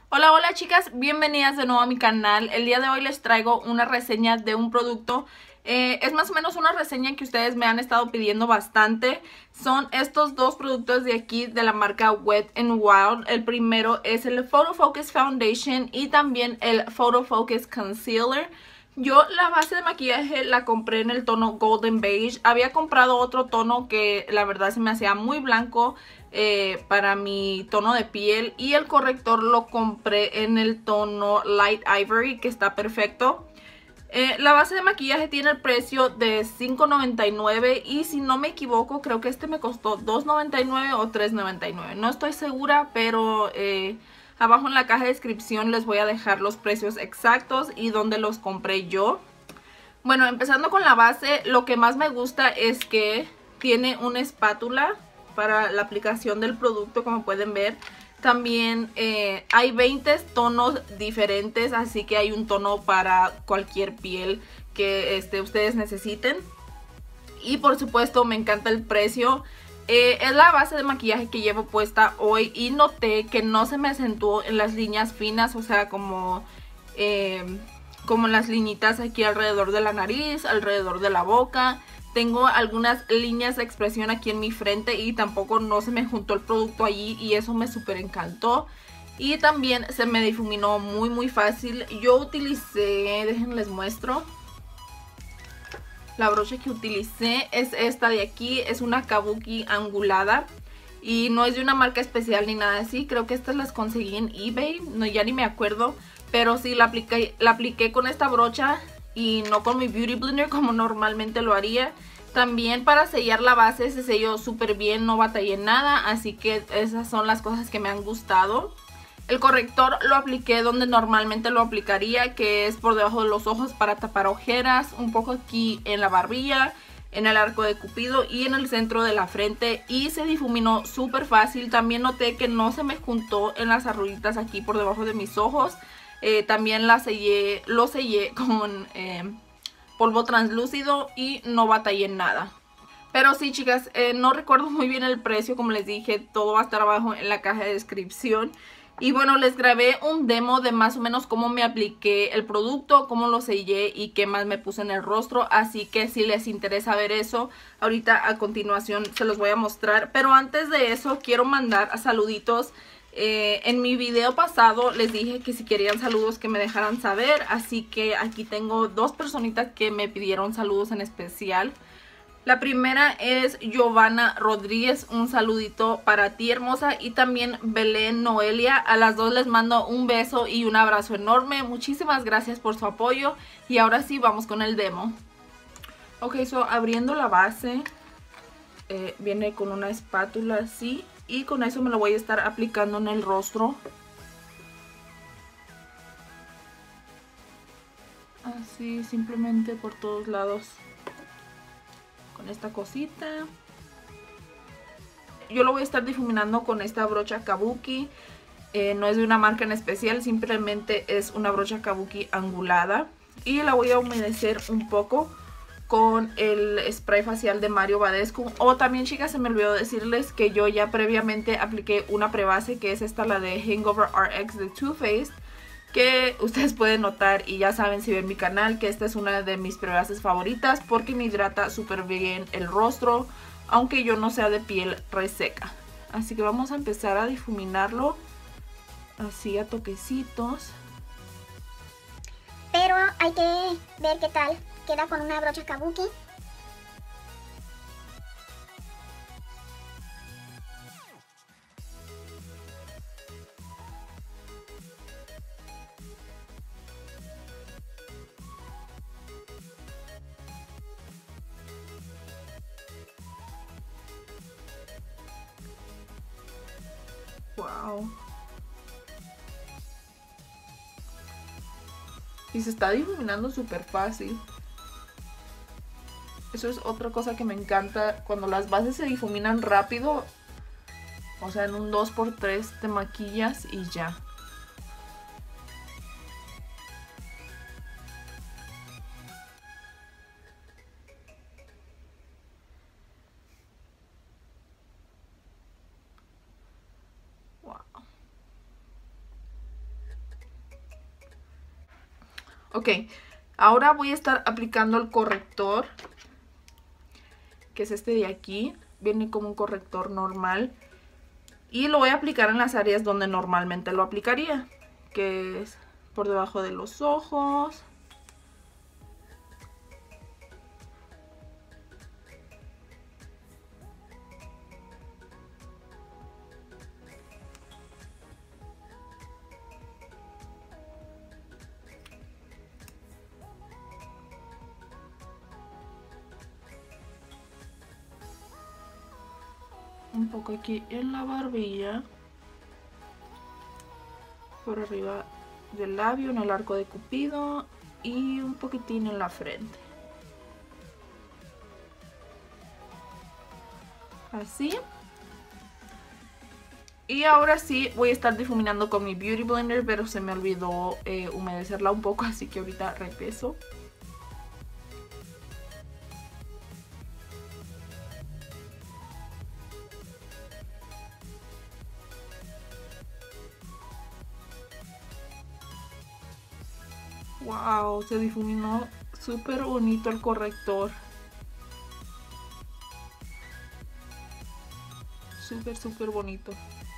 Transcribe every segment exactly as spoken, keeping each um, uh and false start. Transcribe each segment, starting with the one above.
Hola, hola chicas, bienvenidas de nuevo a mi canal. El día de hoy les traigo una reseña de un producto. Eh, es más o menos una reseña que ustedes me han estado pidiendo bastante. Son estos dos productos de aquí de la marca Wet n Wild. El primero es el Photo Focus Foundation y también el Photo Focus Concealer. Yo la base de maquillaje la compré en el tono Golden Beige. Había comprado otro tono que la verdad se me hacía muy blanco eh, para mi tono de piel. Y el corrector lo compré en el tono Light Ivory, que está perfecto. Eh, la base de maquillaje tiene el precio de cinco noventa y nueve y si no me equivoco creo que este me costó dos noventa y nueve o tres noventa y nueve. No estoy segura, pero eh, abajo en la caja de descripción les voy a dejar los precios exactos y dónde los compré yo. Bueno, empezando con la base, lo que más me gusta es que tiene una espátula para la aplicación del producto, como pueden ver. También eh, hay veinte tonos diferentes, así que hay un tono para cualquier piel que este, ustedes necesiten. Y por supuesto me encanta el precio. Eh, es la base de maquillaje que llevo puesta hoy y noté que no se me acentuó en las líneas finas, o sea, como, eh, como las liñitas aquí alrededor de la nariz, alrededor de la boca. Tengo algunas líneas de expresión aquí en mi frente y tampoco no se me juntó el producto allí y eso me súper encantó. Y también se me difuminó muy muy fácil. Yo utilicé, déjenles muestro. La brocha que utilicé es esta de aquí, es una kabuki angulada y no es de una marca especial ni nada así. Creo que estas las conseguí en eBay, no, ya ni me acuerdo, pero sí la apliqué, la apliqué con esta brocha y no con mi Beauty Blender como normalmente lo haría. También para sellar la base se selló súper bien, no batallé nada, así que esas son las cosas que me han gustado. El corrector lo apliqué donde normalmente lo aplicaría, que es por debajo de los ojos para tapar ojeras, un poco aquí en la barbilla, en el arco de cupido y en el centro de la frente, y se difuminó súper fácil. También noté que no se me juntó en las arruguitas aquí por debajo de mis ojos. Eh, también la sellé, lo sellé con eh, polvo translúcido y no batallé en nada. Pero sí, chicas, eh, no recuerdo muy bien el precio, como les dije, todo va a estar abajo en la caja de descripción. Y bueno, les grabé un demo de más o menos cómo me apliqué el producto, cómo lo sellé y qué más me puse en el rostro. Así que si les interesa ver eso, ahorita a continuación se los voy a mostrar. Pero antes de eso, quiero mandar a saluditos. Eh, en mi video pasado les dije que si querían saludos que me dejaran saber. Así que aquí tengo dos personitas que me pidieron saludos en especial. La primera es Giovanna Rodríguez, un saludito para ti, hermosa. Y también Belén Noelia, a las dos les mando un beso y un abrazo enorme. Muchísimas gracias por su apoyo. Y ahora sí, vamos con el demo. Ok, so abriendo la base, eh, viene con una espátula así. Y con eso me lo voy a estar aplicando en el rostro. Así, simplemente por todos lados. Con esta cosita. Yo lo voy a estar difuminando con esta brocha kabuki. Eh, no es de una marca en especial, simplemente es una brocha kabuki angulada. Y la voy a humedecer un poco con el spray facial de Mario Badescu. O también, chicas, se me olvidó decirles que yo ya previamente apliqué una prebase, que es esta, la de Hangover R X de Too Faced, que ustedes pueden notar y ya saben si ven mi canal que esta es una de mis prebases favoritas porque me hidrata súper bien el rostro, aunque yo no sea de piel reseca. Así que vamos a empezar a difuminarlo así a toquecitos. Pero hay que ver qué tal queda con una brocha kabuki. Wow. Y se está difuminando súper fácil. Eso es otra cosa que me encanta. Cuando las bases se difuminan rápido, o sea, en un dos por tres te maquillas y ya. Wow. Ok, ahora voy a estar aplicando el corrector, que es este de aquí. Viene como un corrector normal. Y lo voy a aplicar en las áreas donde normalmente lo aplicaría, que es por debajo de los ojos. Un poco aquí en la barbilla, por arriba del labio, en el arco de Cupido y un poquitín en la frente. Así. Y ahora sí voy a estar difuminando con mi Beauty Blender, pero se me olvidó eh, humedecerla un poco, así que ahorita repeso. Wow, se difuminó súper bonito el corrector. Súper, súper bonito.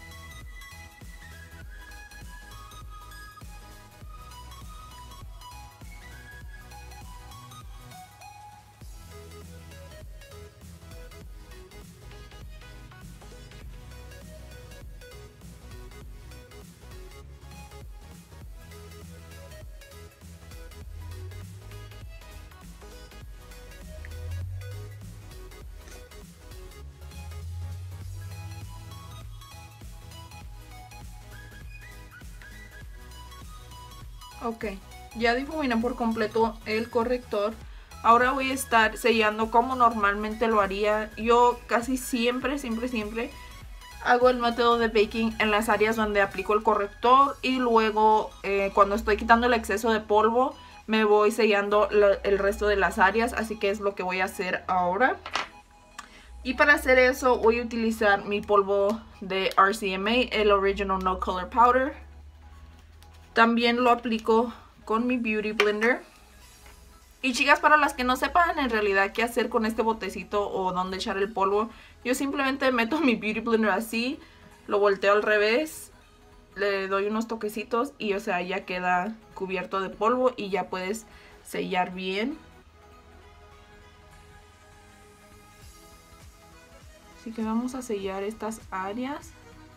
Ok, ya difuminé por completo el corrector. Ahora voy a estar sellando como normalmente lo haría. Yo casi siempre, siempre, siempre hago el método de baking en las áreas donde aplico el corrector. Y luego eh, cuando estoy quitando el exceso de polvo, me voy sellando la, el resto de las áreas. Así que es lo que voy a hacer ahora. Y para hacer eso voy a utilizar mi polvo de R C M A, el Original No Color Powder. También lo aplico con mi Beauty Blender. Y chicas, para las que no sepan en realidad qué hacer con este botecito o dónde echar el polvo, yo simplemente meto mi Beauty Blender así, lo volteo al revés, le doy unos toquecitos y o sea ya queda cubierto de polvo y ya puedes sellar bien. Así que vamos a sellar estas áreas.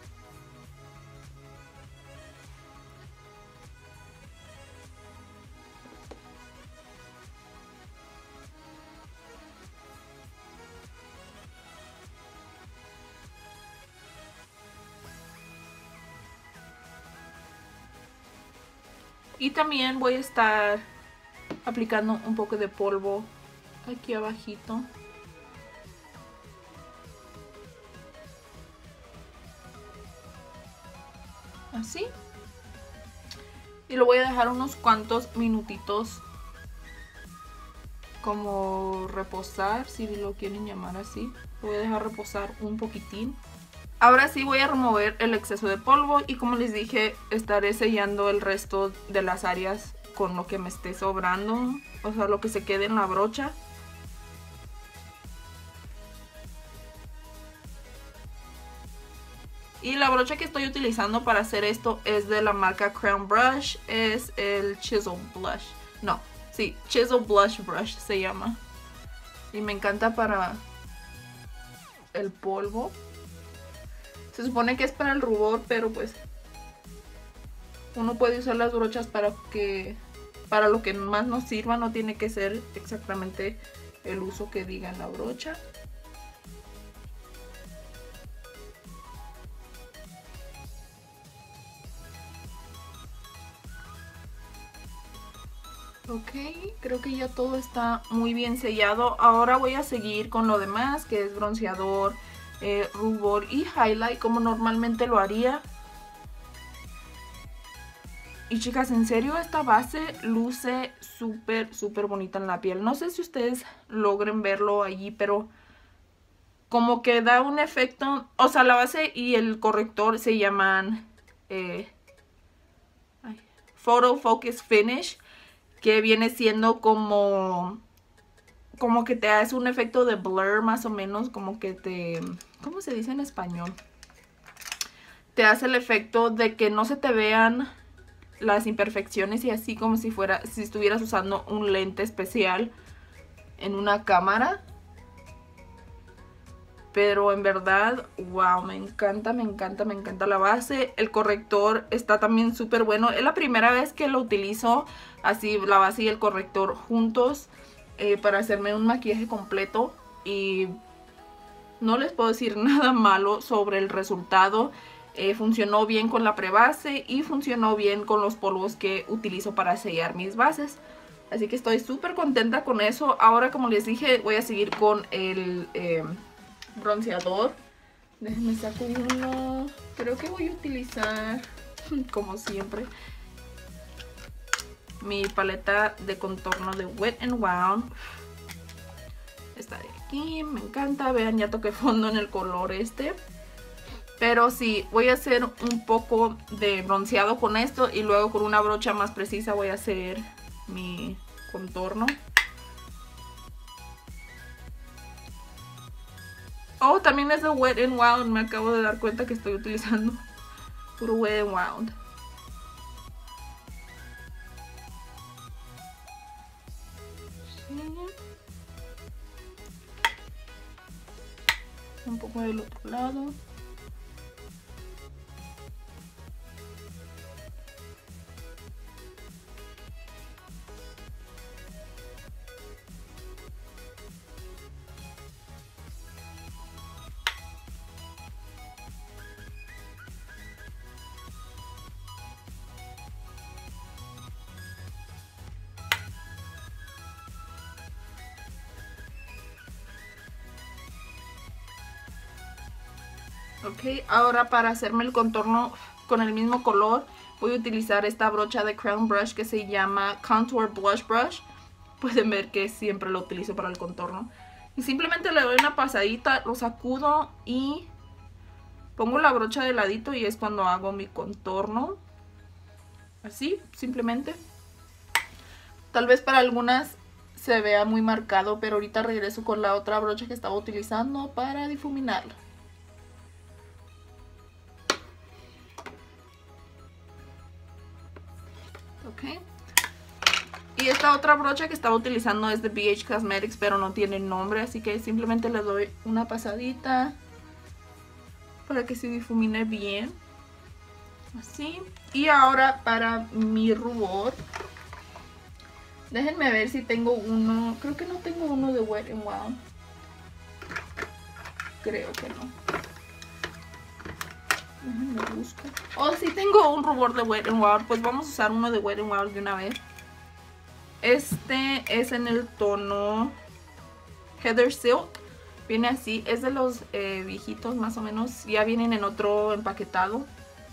Y también voy a estar aplicando un poco de polvo aquí abajito. Así. Y lo voy a dejar unos cuantos minutitos como reposar, si lo quieren llamar así. Lo voy a dejar reposar un poquitín. Ahora sí voy a remover el exceso de polvo y como les dije, estaré sellando el resto de las áreas con lo que me esté sobrando, o sea, lo que se quede en la brocha. Y la brocha que estoy utilizando para hacer esto es de la marca Crown Brush, es el Chisel Blush. No, sí, Chisel Blush Brush se llama. Y me encanta para el polvo. Se supone que es para el rubor, pero pues uno puede usar las brochas para que para lo que más nos sirva, no tiene que ser exactamente el uso que diga en la brocha. Ok, creo que ya todo está muy bien sellado. Ahora voy a seguir con lo demás, que es bronceador, eh, rubor y highlight, como normalmente lo haría. Y chicas, en serio, esta base luce súper, súper bonita en la piel. No sé si ustedes logren verlo allí, pero como que da un efecto... O sea, la base y el corrector se llaman eh, Photo Focus Finish. que viene siendo como, como que te hace un efecto de blur más o menos, como que te, ¿cómo se dice en español? Te hace el efecto de que no se te vean las imperfecciones y así como si fuera, si estuvieras usando un lente especial en una cámara. Pero en verdad, wow, me encanta, me encanta, me encanta la base. El corrector está también súper bueno. Es la primera vez que lo utilizo así, la base y el corrector juntos, eh, para hacerme un maquillaje completo. Y no les puedo decir nada malo sobre el resultado. Eh, funcionó bien con la prebase y funcionó bien con los polvos que utilizo para sellar mis bases. Así que estoy súper contenta con eso. Ahora, como les dije, voy a seguir con el... Eh, bronceador. Déjenme saco uno. Creo que voy a utilizar, como siempre, mi paleta de contorno de Wet n Wild. Esta de aquí, me encanta. Vean, ya toqué fondo en el color este. Pero sí, voy a hacer un poco de bronceado con esto y luego con una brocha más precisa voy a hacer mi contorno. Oh, también es de Wet n Wild. Me acabo de dar cuenta que estoy utilizando puro Wet n Wild. Sí. Un poco del otro lado. Ok, ahora para hacerme el contorno con el mismo color voy a utilizar esta brocha de Crown Brush que se llama Contour Blush Brush. Pueden ver que siempre lo utilizo para el contorno. Y simplemente le doy una pasadita, lo sacudo y pongo la brocha de ladito y es cuando hago mi contorno. Así, simplemente. Tal vez para algunas se vea muy marcado, pero ahorita regreso con la otra brocha que estaba utilizando para difuminarlo. Ok. Y esta otra brocha que estaba utilizando es de B H Cosmetics, pero no tiene nombre, así que simplemente le doy una pasadita para que se difumine bien. Así. Y ahora para mi rubor. Déjenme ver si tengo uno. Creo que no tengo uno de Wet n Wild. Creo que no. Déjenme buscar. Oh, sí tengo un rubor de Wet n Wild. Pues vamos a usar uno de Wet n Wild de una vez. Este es en el tono Heather Silk. Viene así. Es de los eh, viejitos más o menos. Ya vienen en otro empaquetado.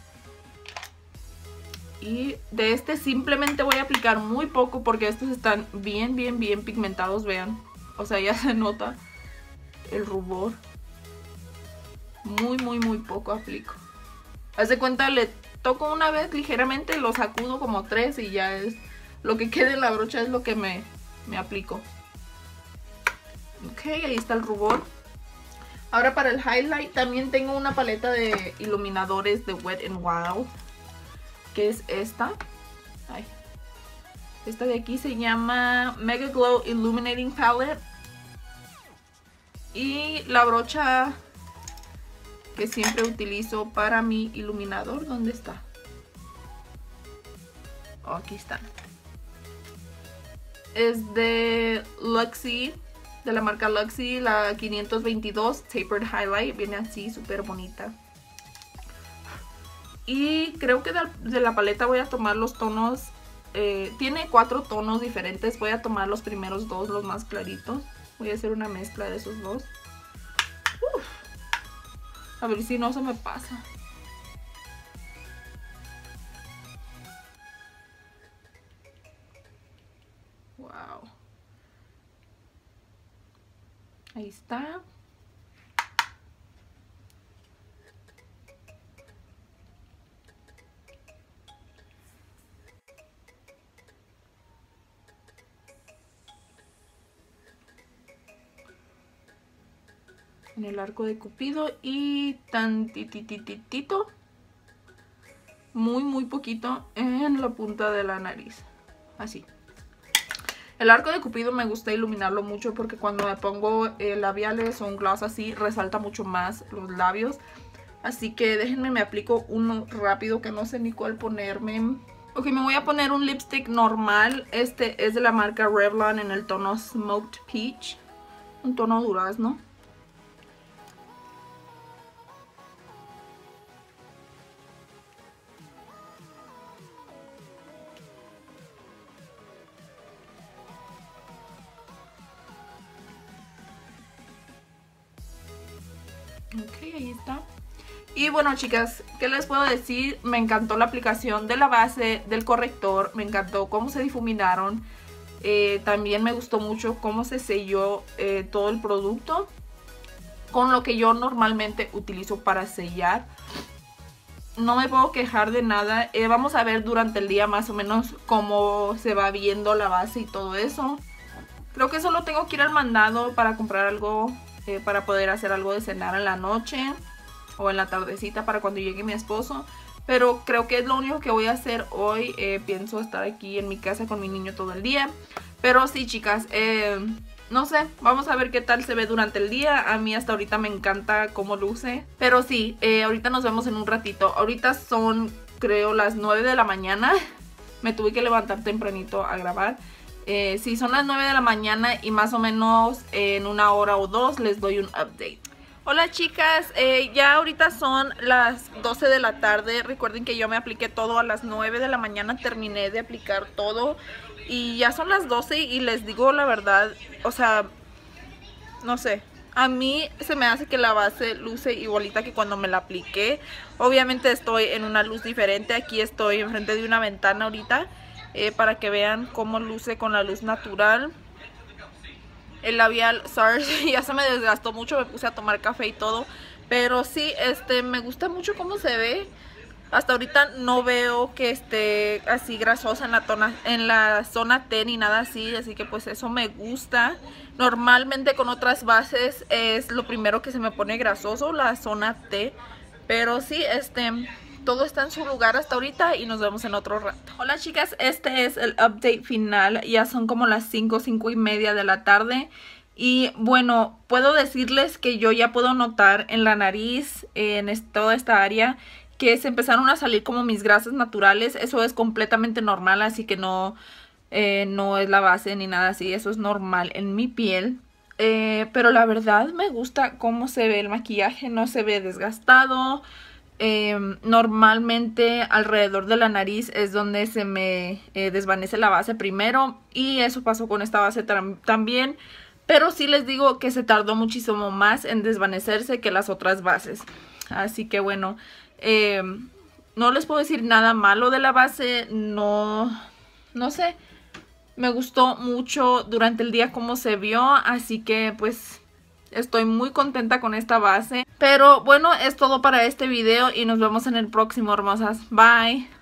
Y de este simplemente voy a aplicar muy poco porque estos están bien, bien, bien pigmentados, vean. O sea, ya se nota el rubor. Muy, muy, muy poco aplico. Haz de cuenta, le toco una vez ligeramente, lo sacudo como tres y ya es... Lo que quede en la brocha es lo que me, me aplico. Ok, ahí está el rubor. Ahora para el highlight también tengo una paleta de iluminadores de Wet n Wild. Que es esta. Ay. Esta de aquí se llama Mega Glow Illuminating Palette. Y la brocha que siempre utilizo para mi iluminador, ¿dónde está? Oh, aquí está. Es de Luxie, de la marca Luxie, la quinientos veintidós Tapered Highlight. Viene así, súper bonita. Y creo que de la paleta voy a tomar los tonos, eh, tiene cuatro tonos diferentes. Voy a tomar los primeros dos, los más claritos. Voy a hacer una mezcla de esos dos. Uf. A ver si no se me pasa. Wow. Ahí está. en el arco de Cupido y tantitititito, muy muy poquito en la punta de la nariz, así. El arco de Cupido me gusta iluminarlo mucho porque cuando me pongo eh, labiales o un gloss así resalta mucho más los labios. Así que déjenme, me aplico uno rápido que no sé ni cuál ponerme. Ok, me voy a poner un lipstick normal. Este es de la marca Revlon en el tono Smoked Peach. Un tono durazno. Ok, ahí está. Y bueno, chicas, ¿qué les puedo decir? Me encantó la aplicación de la base, del corrector. Me encantó cómo se difuminaron. Eh, también me gustó mucho cómo se selló eh, todo el producto con lo que yo normalmente utilizo para sellar. No me puedo quejar de nada. Eh, vamos a ver durante el día más o menos cómo se va viendo la base y todo eso. Creo que solo tengo que ir al mandado para comprar algo, eh, para poder hacer algo de cenar en la noche o en la tardecita para cuando llegue mi esposo. Pero creo que es lo único que voy a hacer hoy. Eh, pienso estar aquí en mi casa con mi niño todo el día. Pero sí, chicas, eh, no sé, vamos a ver qué tal se ve durante el día. A mí hasta ahorita me encanta cómo luce. Pero sí, eh, ahorita nos vemos en un ratito. Ahorita son, creo, las nueve de la mañana. Me tuve que levantar tempranito a grabar. Eh, sí, son las nueve de la mañana y más o menos en una hora o dos les doy un update. Hola chicas, eh, ya ahorita son las doce de la tarde. Recuerden que yo me apliqué todo a las nueve de la mañana, terminé de aplicar todo y ya son las doce y les digo la verdad, o sea, no sé, a mí se me hace que la base luce igualita que cuando me la apliqué. Obviamente estoy en una luz diferente, aquí estoy enfrente de una ventana ahorita eh, para que vean cómo luce con la luz natural. El labial SARS ya se me desgastó mucho, me puse a tomar café y todo. Pero sí, este, me gusta mucho cómo se ve. Hasta ahorita no veo que esté así grasosa en la, tona, en la zona T ni nada así. Así que pues eso me gusta. Normalmente con otras bases es lo primero que se me pone grasoso, la zona T. Pero sí, este... todo está en su lugar hasta ahorita y nos vemos en otro rato. Hola chicas, este es el update final. Ya son como las cinco, cinco y media de la tarde. Y bueno, puedo decirles que yo ya puedo notar en la nariz, en toda esta área, que se empezaron a salir como mis grasas naturales. Eso es completamente normal, así que no, eh, no es la base ni nada así. Eso es normal en mi piel. Eh, pero la verdad me gusta cómo se ve el maquillaje, no se ve desgastado. Eh, normalmente alrededor de la nariz es donde se me eh, desvanece la base primero y eso pasó con esta base tam también, pero sí les digo que se tardó muchísimo más en desvanecerse que las otras bases. Así que bueno, eh, no les puedo decir nada malo de la base, no, no sé, me gustó mucho durante el día cómo se vio, así que pues... estoy muy contenta con esta base. Pero bueno, es todo para este video y nos vemos en el próximo, hermosas. Bye.